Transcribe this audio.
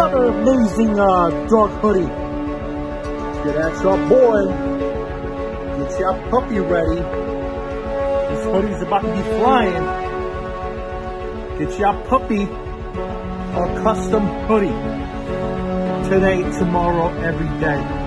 another amazing dog hoodie. Get at your boy. Get your puppy ready. This hoodie's about to be flying. Get your puppy a custom hoodie. Today, tomorrow, every day.